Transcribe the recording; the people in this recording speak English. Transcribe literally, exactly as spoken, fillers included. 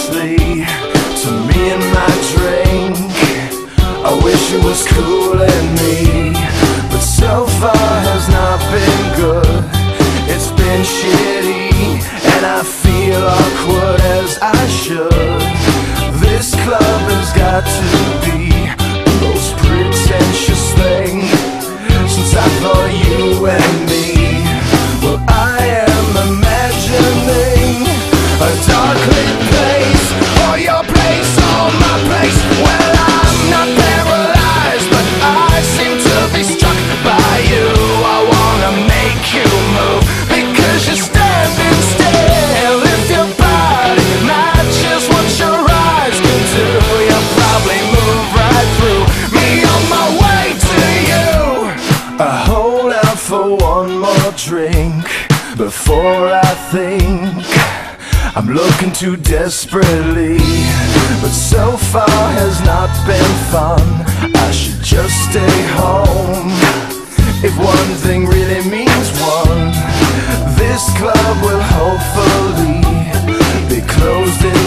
dangerously to me and my drink. I wish it was cooling me, but so far has not been good. It's been shitty, and I feel awkward as I should. This club has got to be the most pretentious thing since I thought you and me. Well, I am imagining a dark lit place, or your place, or my place. Well, I'm not paralyzed, but I seem to be struck by you. I wanna make you move, because you're standing still. If your body matches what your eyes can do, you'll probably move right through me on my way to you. I hold out for one more drink before I think I'm looking too desperately, but so far has not been fun. I should just stay home. If one thing really means one, this club will hopefully be closed in